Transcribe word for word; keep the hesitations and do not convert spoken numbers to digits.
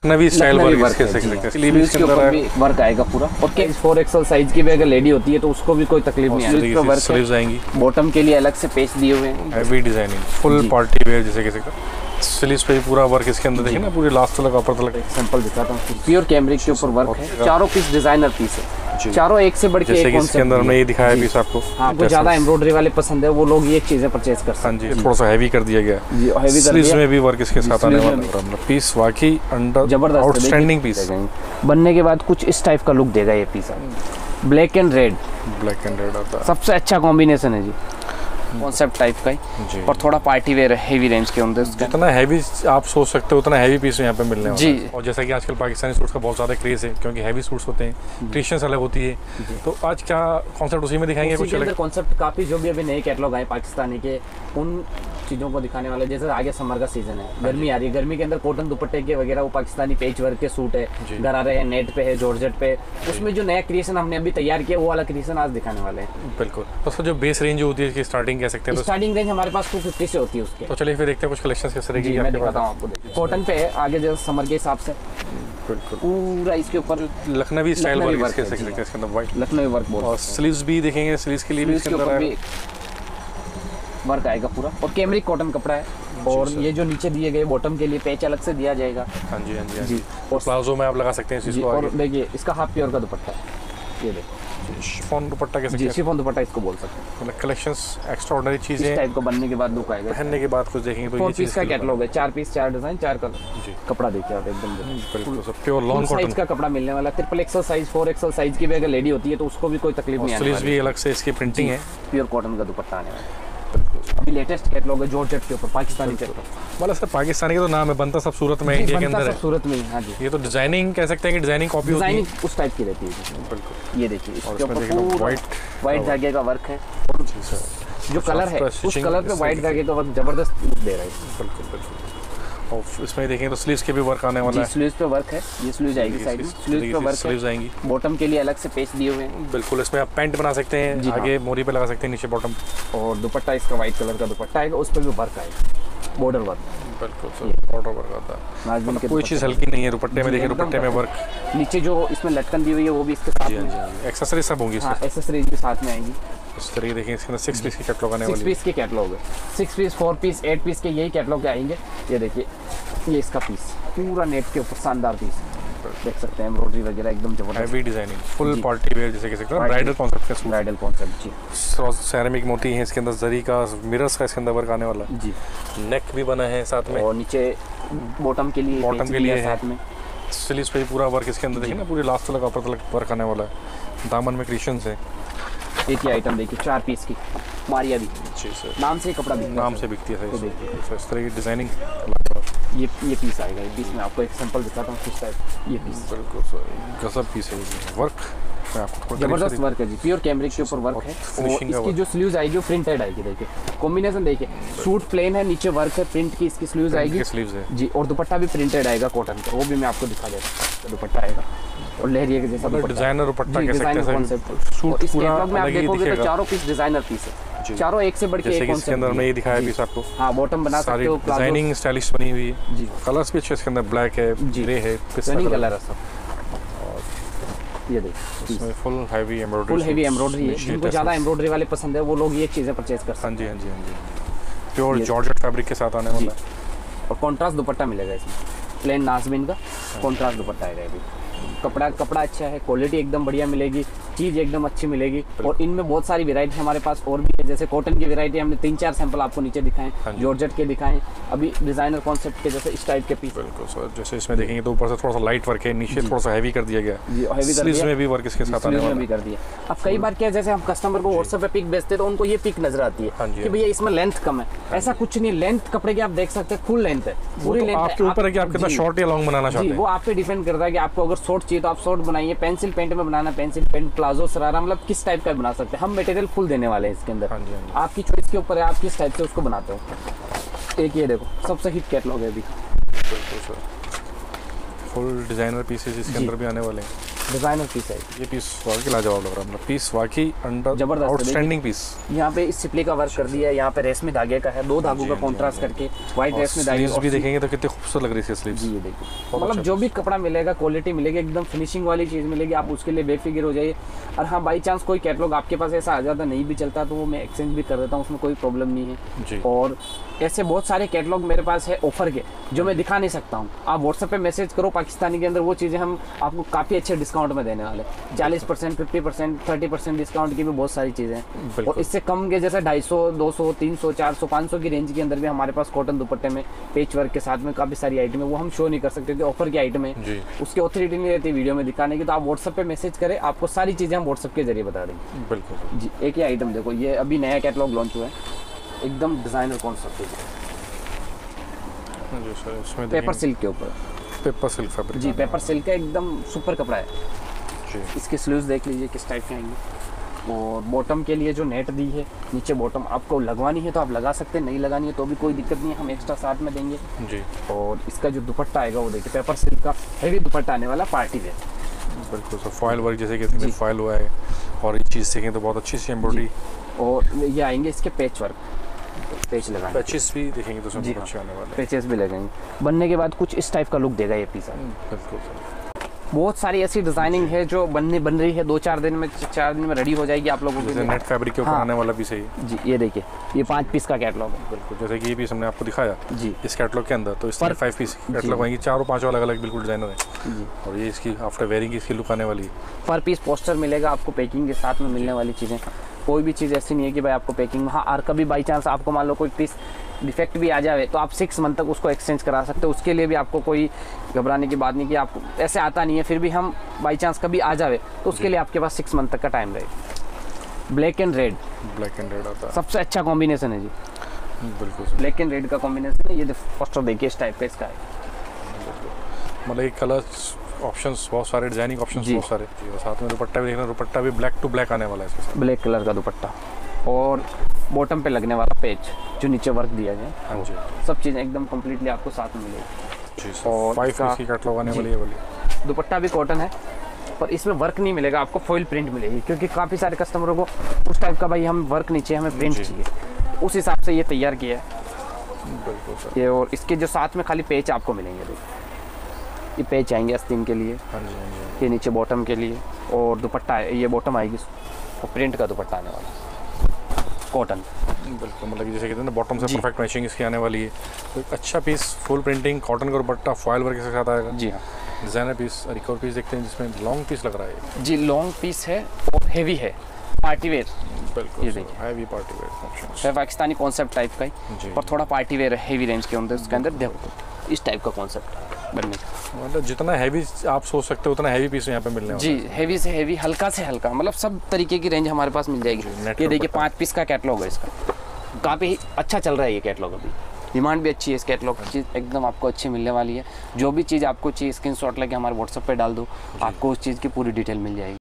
नवी style work work इसके है देख जी। सकते हैं। स्लीव्स के ऊपर भी वर्क आएगा पूरा। और केस फोर एक्सल साइज की भी अगर लेडी होती है तो उसको भी कोई तकलीफ नहीं आएगी। इसका वर्क है। स्लीव्स आएंगी, बॉटम के लिए अलग से पेच दिए हुए हैं। Heavy designing, full party wear जैसे किसी का। स्लीव्स पे पूरा वर्क इसके अंदर देखिए ना, पूरी लास्ट तक ऊपर तक। सैंपल दिखाता हूँ। प्योर कैमरिक के ऊपर वर्क है। चारों पीस डिजाइनर पीस है, चारों एक से बढ़ के जैसे एक कि इसके अंदर हमने ये दिखाया पीस आपको। हाँ, कुछ ज्यादा एम्ब्रॉयडरी वाले पसंद है वो लोग ये चीजें परचेज कर सकते हैं। हाँ जी, थोड़ा सा हैवी कर दिया गया है। स्लीव्स में भी वर्क इसके साथ आने वाला है। पीस वाकई अंडर जबरदस्त आउटस्टैंडिंग पीस। बनने के बाद कुछ इस टाइप का लुक देगा ये piece. Black and red, black and red आता है, सबसे अच्छा कॉम्बिनेशन है जी। कॉन्सेप्ट टाइप का ही और थोड़ा पार्टी वेयर हेवी रेंज के अंदर। जितना हैवी आप सोच सकते हो उतना हैवी पीस यहाँ पे मिलने वाला जी। है। और जैसा कि आजकल पाकिस्तानी सूट्स का बहुत ज़्यादा क्रेज है, क्योंकि हैवी सूट्स होते हैं, क्रिश्चियंस अलग होती है। तो आज क्या कॉन्सेप्ट उसी में दिखाएंगे कुछ अलग कॉन्सेप्ट। काफी जो भी अभी नए कैटलॉग आए पाकिस्तानी के, उन चीज़ों को दिखाने वाले। जैसे आगे समर का सीजन है, गर्मी आ रही है, गर्मी के अंदर कॉटन दुपट्टे के वगैरह वो पाकिस्तानी पेच वर्क के सूट है, घर आ रहे हैं, नेट पे है, जॉर्जेट पे। उसमें जो नया क्रिएशन हमने अभी तैयार किया वो वाला क्रिएशन आज दिखाने वाले हैं। बिल्कुल। तो जो बेस रेंज होती है, स्टार्टिंग कह सकते हैं, स्टार्टिंग रेंज हमारे पास टू फिफ्टी से होती है उसके। तो चलिए फिर देखते हैं कुछ कलेक्शंस किस तरह की मैं दिखाता हूँ आपको। कॉटन पे है आगे, जैसे समर के हिसाब से बिल्कुल पूरा इसके ऊपर लखनवी स्टाइल वर्क वर्क कह सकते हैं इसके अंदर। वाइट लखनवी वर्क बोल। और स्लीव्स भी देखेंगे, स्लीव्स के लिए भी इसके अंदर वर्क आएगा पूरा। और कैमरिक कॉटन कपड़ा है। और ये जो नीचे दिए गए बॉटम के लिए पैच अलग से दिया जाएगा। हाँ जी हाँ जी हाँ जी। और प्लाजो में आप लगा सकते हैं इसको। और देखिए इसका हाफ प्योर का दुपट्टा है, ये देखो शिफॉन दुपट्टा कैसे जी, शिफॉन दुपट्टा इसको बोल सकते हैं। मतलब कलेक्शंस एक्स्ट्राऑर्डिनरी चीजें इस टाइप को बनने के बाद लुक आएगा। पहनने के बाद कुछ देखेंगे तो ये पीस का कैटलॉग है, चार पीस, चार डिजाइन, चार कलर। जी, कपड़ा देखिए आप एकदम बिल्कुल सब प्योर लॉन्ग कॉटन साइज का कपड़ा मिलने वाला। Triple XL size, four XL size की भी अगर लेडी होती है तो उसको भी कोई तकलीफ नहीं आने वाली। स्लीव्स भी अलग से इसकी प्रिंटिंग है। प्योर कॉटन का दुपट्टा आने वाला है। अभी लेटेस्ट कैटलॉग है जॉर्जेट के ऊपर, पाकिस्तानी कैटलॉग। मतलब सर पाकिस्तानी का तो नाम है, बनता सब सूरत में, इंडिया के अंदर है। सूरत में। हाँ जी। ये तो डिजाइनिंग कह सकते हैं कि डिजाइनिंग कॉपी होती है। डिजाइनिंग उस टाइप की रहती है। बिल्कुल। ये देखिए इसके ऊपर व्हाइट व्हाइट धागे का वर्क है। जो कलर है उस कलर पे व्हाइट धागे का वर्क जबरदस्त लुक दे रहा है। बिल्कुल बिल्कुल। और इसमें देखेंगे तो स्लीव्स के भी वर्क आने वाला है। स्लीव्स पे वर्क है, ये स्लीव्स आएगी साइड में। स्लीव्स पे वर्क स्लीव्स आएंगी। बॉटम के लिए अलग से पेच दिए हुए हैं। बिल्कुल। इसमें आप पैंट बना सकते हैं, आगे मोरी पे लगा सकते हैं, नीचे बॉटम। और दुपट्टा इसका व्हाइट कलर का दुपट्टा आएगा, उस पर भी वर्क आएगा, बॉर्डर वर्क। बिल्कुल सर, बॉर्डर वर्क आता है। मतलब कोई चीज़ हल्की नहीं है। दुपट्टे में देखिए, दुपट्टे में वर्क। नीचे जो इसमें लटकन दी हुई है वो भी इसके साथ में। एक्सेसरीज सब होंगी इसमें। एक्सेसरीज भी साथ में आएंगी। इस तरीके देखिए, इसके अंदर सिक्स पीस की कैटलॉग आने वाली है। सिक्स पीस के कैटलॉग है, six piece, four piece, eight piece के यही कैटलॉग आएंगे। ये देखिए, ये इसका पीस पूरा नेट के ऊपर शानदार पीस देख सकते हैं। एम्ब्रॉयडरी वगैरह एकदम जबरदस्त, heavy designing, full party wear जैसे कह सकते हैं, ब्राइडल कॉन्सेप्ट का सूट। ब्राइडल कॉन्सेप्ट जी। सेरेमिक मोती है इसके अंदर, जरी का, मिरर्स का इसके अंदर वर्क आने वाला जी। नेक भी बना है साथ में। और नीचे बॉटम के लिए बॉटम के लिए साथ में। स्लीव्स पे पूरा वर्क इसके अंदर देखिए ना, पूरी लास्ट तक ऊपर तक वर्क आने वाला है। दामन में क्रिश्चियंस है। एक ही आइटम देखिए, चार पीस की मारिया भी। जी सर, नाम से ही कपड़ा भी नाम से बिकती है। तो देखिए इस तरह की डिजाइनिंग। ये ये पीस आएगा। ये पीस में आपको एक सैंपल दिखाता हूँ किस टाइप। ये पीस बिल्कुल सर, गजब पीस है। वर्क मैं आपको जबरदस्त वर्क है जी, प्योर कैमरिक के ऊपर वर्क है। और इसकी जो स्लीव्स आएगी वो प्रिंटेड आएगी। देखिए कॉम्बिनेशन देखिए, सूट प्लेन है, नीचे वर्क है, प्रिंट की इसकी स्लीव्स आएगी। स्लीव्स है जी। और दुपट्टा भी प्रिंटेड आएगा कॉटन का, वो भी मैं आपको दिखा देता हूँ। दुपट्टा आएगा और लहरिया के जैसा डिजाइनर दुपट्टा कह सकते हैं। कॉन्सेप्ट सूट पूरा में आप देखोगे तो चारों पीस डिजाइनर पीस है, चारों एक से बढ़ के एक। इसके अंदर मैं ये दिखाया पीस आपको। हाँ, बॉटम बना सकते हो, डिजाइनिंग स्टाइलिश बनी हुई है जी। कलर्स भी अच्छे इसके अंदर, ब्लैक है, ग्रे है, पिस्ता कलर है सब। ये देखिए इसमें full heavy embroidery, full heavy embroidery है। जिनको ज़्यादा एम्ब्रॉयडरी वाले पसंद है वो लोग ये चीज़ें परचेज कर सकते हैं। हाँ जी हाँ जी हाँ जी। प्योर जॉर्जेट फैब्रिक के साथ आने वाला है। और कॉन्ट्रास्ट दुपट्टा मिलेगा इसमें, प्लेन नाज़मीन का कॉन्ट्रास्ट दुपट्टा आएगा। अभी कपड़ा कपड़ा अच्छा है, क्वालिटी एकदम बढ़िया मिलेगी, चीज़ एकदम अच्छी मिलेगी। और इनमें बहुत सारी वैरायटी हमारे पास और भी है। जैसे कॉटन की वैरायटी हमने तीन चार सैंपल आपको नीचे दिखाएं, जॉर्जेट के दिखाएं, अभी डिजाइनर कॉन्सेप्ट के जैसे इस टाइप के पीस। बिल्कुल सर, जैसे इसमें देखेंगे तो ऊपर से थोड़ा सा लाइट वर्क है, नीचे थोड़ा सा हैवी कर दिया गया जी। हैवी कर दिया, में भी वर्क इसके साथ आने वाला भी कर दिया। अब कई बार क्या, जैसे हम कस्टमर को व्हाट्सएप पे पिक भेजते तो उनको ये पिक नजर आती है कि भैया इसमें लेंथ कम है। ऐसा कुछ नहीं, लेंथ कपड़े की आप देख सकते हैं, फुल लेंथ है, पूरी लेंथ आपके ऊपर है कि आप कितना शॉर्ट या लॉन्ग बनाना चाहते हैं। वो आप पे डिपेंड करता है कि आपको अगर शॉर्ट चाहिए तो आप शॉर्ट बनाइए, पेंसिल पेंट में बनाना पेंसिल पेंट, प्लाजो शरारा, मतलब किस टाइप का बना सकते हैं। हम मटेरियल फुल देने वाले हैं इसके अंदर। आपकी चॉइस के ऊपर है, आप किस टाइप से उसको बनाते हो। एक ये देखो सबसे हिट कैटलॉग है अभी। फुल डिजाइनर पीसेस इसके अंदर भी आने वाले हैं। डिजाइनर पीस है। ये पीस वाकई लाजवाब लग रहा है, मतलब पीस वाकई अंडर जबरदस्त है, आउटस्टैंडिंग पीस। यहाँ पे इस सिपली का वर्क कर दिया है, यहाँ पे रेशमी धागे का है, दो धागों का कॉन्ट्रास्ट करके व्हाइट रेशमी धागे। स्लीव्स भी देखेंगे तो कितनी खूबसूरत लग रही है स्लीव्स। जी ये देखिए, मतलब जो भी कपड़ा मिलेगा क्वालिटी मिलेगी, एकदम फिनिशिंग वाली चीज़ मिलेगी, आप उसके लिए बेफिक्र हो जाइए। और हाँ, बाई चांस कोई कैटलॉग आपके पास ऐसा आ जाता नहीं भी चलता तो वो मैं एक्सचेंज भी कर देता हूँ, उसमें कोई प्रॉब्लम नहीं है जी। और ऐसे बहुत सारे कैटलॉग मेरे पास है ऑफर के, जो मैं दिखा नहीं सकता हूँ। आप व्हाट्सएप पे मैसेज करो पाकिस्तानी के अंदर, वो चीज़ें हम आपको काफ़ी अच्छे डिस्काउंट में देने वाले, चालीस percent fifty percent thirty percent discount की भी बहुत सारी चीज़ें हैं। और इससे कम के जैसे ढाई सौ दो सौ तीन सौ चार सौ पाँच सौ की रेंज के अंदर भी हमारे पास कॉटन दुपट्टे में पेच वर्क के साथ में काफ़ी सारी आइटम है, वो हम शो नहीं कर सकते थे, ऑफर की आइटम है, उसकी ऑथोरिटी नहीं रहती वीडियो में दिखाने की। तो आप व्हाट्सएप पे मैसेज करें, आपको सारी चीज़ें हम व्हाट्सएप के जरिए बता देंगे। बिल्कुल जी। एक ही आइटम देखो, ये अभी नया कैटलॉग लॉन्च हुआ है, एकदम डिजाइनर कॉन्सेप्ट है, पेपर सिल्क के ऊपर, पेपर सिल्क फैब्रिक। जी पेपर सिल्क का एकदम सुपर कपड़ा है जी। इसके स्लीव्स देख लीजिए किस टाइप के आएंगे। और बॉटम के लिए जो नेट दी है, नीचे बॉटम आपको लगवानी है तो आप लगा सकते हैं, नहीं लगानी है तो भी कोई दिक्कत नहीं है, हम एक्स्ट्रा साथ में देंगे जी। और इसका जो दुपट्टा आएगा वो देखिए, पेपर सिल्क का हेवी दुपट्टा आने वाला, पार्टी वेयर। बिल्कुल सर, फॉयल वर्क जैसे कि इसमें फॉयल हुआ है, और ये चीज़ देखें तो बहुत अच्छी सी एम्ब्रॉयडरी। और ये आएंगे इसके पैच वर्क, पेच लगाएंगे, पैचेस भी देखेंगे तो उसमें जी बहुत अच्छे आने वाले हैं। पैचेस भी लगेंगे। बनने के बाद कुछ इस टाइप का लुक देगा ये पीस। बिल्कुल सर, बहुत सारी ऐसी डिजाइनिंग है जो बनने बन रही है, दो चार दिन में चार दिन में रेडी हो जाएगी आप लोगों के लिए। नेट फैब्रिक के ऊपर हाँ। आने वाला पीस है ये। जी ये देखिए, ये पाँच पीस का कैटलॉग है। बिल्कुल, जैसे कि ये पीस हमने आपको दिखाया जी इस कैटलॉग के अंदर, तो इसमें फाइव पीस कैटलॉग आएंगे, चारों पांचों अलग अलग बिल्कुल डिजाइनर है। जी। और ये इसकी आफ्टर वेयरिंग इसकी लुक आने वाली है। पर पीस पोस्टर मिलेगा आपको, पैकिंग के साथ में मिलने वाली चीज़ें, कोई भी चीज़ ऐसी नहीं है कि भाई आपको पैकिंग। हाँ, और कभी बाई चांस आपको मान लो कोई पीस डिफेक्ट भी आ जाए तो आप सिक्स मंथ तक उसको एक्सचेंज करा सकते हो, उसके लिए भी आपको कोई घबराने की बात नहीं कि आपको ऐसे आता नहीं है, फिर भी हम बाई चांस कभी आ जाए तो उसके लिए आपके पास सिक्स मंथ तक का टाइम रहेगा। Black and red, black and red आता है, सबसे अच्छा कॉम्बिनेशन है जी, बिल्कुल। ब्लैक एंड रेड का कॉम्बिनेशन है। ये पोस्टर देखिए इस टाइप का इसका है, मतलब एक कलर ऑप्शंस बहुत सारे, डिजाइनिंग ऑप्शंस बहुत सारे, और साथ में दुपट्टा भी देखना, दुपट्टा भी ब्लैक टू ब्लैक आने वाला है इसके साथ, ब्लैक कलर का दुपट्टा और बॉटम पे लगने वाला पेच जो नीचे वर्क दिया गया है। हाँ जी। सब चीज़ें एकदम कम्प्लीटली आपको साथ में मिलेगी। जी सर, और फाइव इसका- पीस की कैटलॉग आने वाली है वाली। दुपट्टा भी कॉटन है, पर इसमें वर्क नहीं मिलेगा आपको, फॉइल प्रिंट मिलेगी, क्योंकि काफ़ी सारे कस्टमरों को उस टाइप का भाई हम वर्क नहीं चाहिए, हमें प्रिंट जी। चाहिए, उस हिसाब से ये तैयार किया है बिल्कुल सर। ये। और इसके जो साथ में खाली पेच आपको मिलेंगे, देखिए ये पेच आएंगे आस्तीन के लिए, हाँ जी, हाँ जी। ये नीचे बॉटम के लिए, और दुपट्टा है, ये बॉटम आएगी और प्रिंट का दुपट्टा आने वाला कॉटन। बिल्कुल, मतलब कि जैसे कहते हैं ना बॉटम से जी। परफेक्ट मैचिंग इसकी आने वाली है, तो एक अच्छा पीस फुल प्रिंटिंग कॉटन का दुपट्टा फॉयल वर्क के साथ आएगा। जी हाँ डिजाइनर पीस। और एक और पीस देखते हैं जिसमें लॉन्ग पीस लग रहा है। जी, लॉन्ग पीस है और हेवी है, पार्टी वेयर बिल्कुल, ये देखिए। हैवी पार्टी वेयर ऑप्शंस है, पाकिस्तानी कॉन्सेप्ट टाइप का ही, जी। पर थोड़ा पार्टी वेयर है, हेवी रेंज के अंदर, उसके अंदर देखो इस टाइप का कॉन्सेप्ट बनने का। मतलब जितना हैवी आप सोच सकते हो उतना हैवी पीस यहाँ पे मिलने वाला जी, हैवी से हैवी, हल्का से हल्का, मतलब सब तरीके की रेंज हमारे पास मिल जाएगी। नेट ये देखिए दुपट्टा। पाँच पीस का कैटलॉग है इसका, काफ़ी अच्छा चल रहा है ये कैटलॉग, अभी डिमांड भी अच्छी है इस कैटलॉग की, चीज़ एकदम आपको अच्छी मिलने वाली है। जो भी चीज़ आपको चाहिए स्क्रीनशॉट लेके हमारे व्हाट्सएप पे डाल दो, आपको उस चीज़ की पूरी डिटेल मिल जाएगी।